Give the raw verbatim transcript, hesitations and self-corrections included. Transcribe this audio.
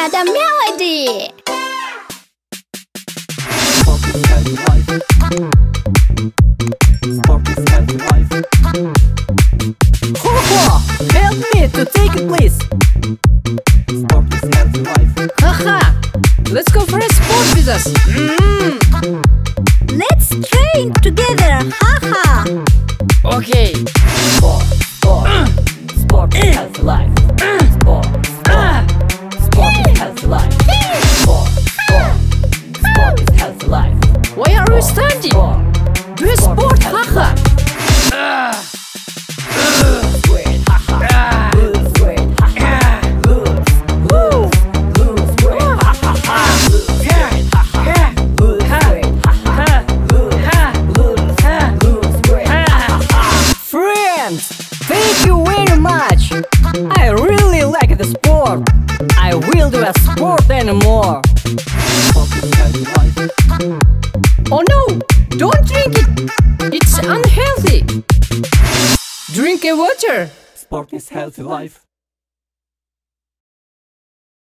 Kadam Melody. Sport is healthy life. Sport is healthy life. Ho ho! Help me to take it, please. Sport is healthy life. Haha! Let's go for a sport with us. Mm. Let's train together. Haha. Okay. Sport, sport, uh. Sport is healthy life. Uh. Sport, sport, uh. Sport is healthy life. Sport, sport, sport is healthy life. Why are we standing? Sport, Do a sport, haha. Uh. Weight, haha. Lose weight, haha. Lose, lose, lose weight, haha. Lose weight, haha. Lose weight, haha. Lose, lose, lose weight, haha. Friends, thank you very much. I really like the sport. I will do a sport anymore. Sport is healthy life. Oh no! Don't drink it! It's unhealthy! Drink a water! Sport is healthy life.